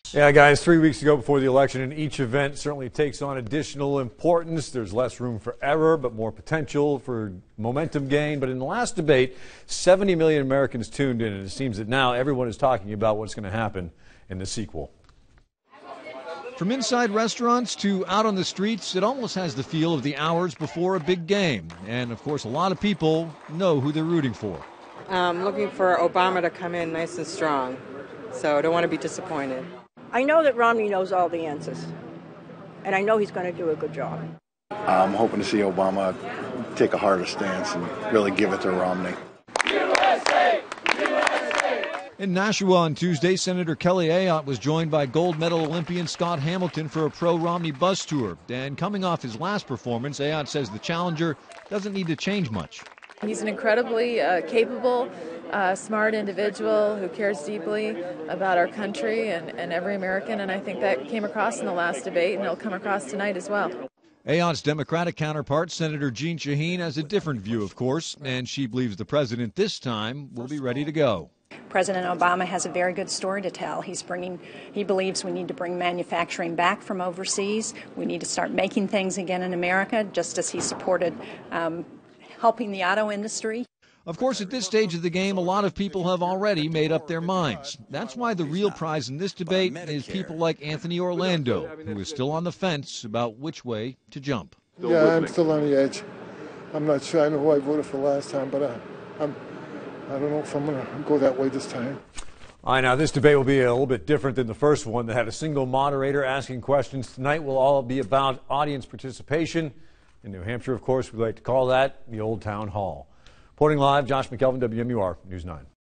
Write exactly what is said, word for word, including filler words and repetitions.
Yeah, guys, three weeks ago before the election, and each event certainly takes on additional importance. There's less room for error, but more potential for momentum gain. But in the last debate, seventy million Americans tuned in, and it seems that now everyone is talking about what's going to happen in the sequel. From inside restaurants to out on the streets, it almost has the feel of the hours before a big game. And, of course, a lot of people know who they're rooting for. I'm looking for Obama to come in nice and strong, so I don't want to be disappointed. I know that Romney knows all the answers, and I know he's going to do a good job. I'm hoping to see Obama take a harder stance and really give it to Romney. U S A! U S A! In Nashua on Tuesday, Senator Kelly Ayotte was joined by gold medal Olympian Scott Hamilton for a pro-Romney bus tour. And coming off his last performance, Ayotte says the challenger doesn't need to change much. He's an incredibly uh, capable, uh, smart individual who cares deeply about our country and, and every American, and I think that came across in the last debate, and it'll come across tonight as well. Ayotte's Democratic counterpart, Senator Jeanne Shaheen, has a different view, of course, and she believes the president this time will be ready to go. President Obama has a very good story to tell. He's bringing, he believes we need to bring manufacturing back from overseas. We need to start making things again in America, just as he supported um, helping the auto industry. Of course, at this stage of the game, a lot of people have already made up their minds. That's why the real prize in this debate is people like Anthony Orlando, who is still on the fence about which way to jump. Yeah, I'm still on the edge. I'm not sure. I know who I voted for last time, but I, I'm, I don't know if I'm going to go that way this time. All right, now this debate will be a little bit different than the first one that had a single moderator asking questions. Tonight will all be about audience participation. In New Hampshire, of course, we like to call that the Old Town Hall. Reporting live, Josh McKelvin, W M U R News nine.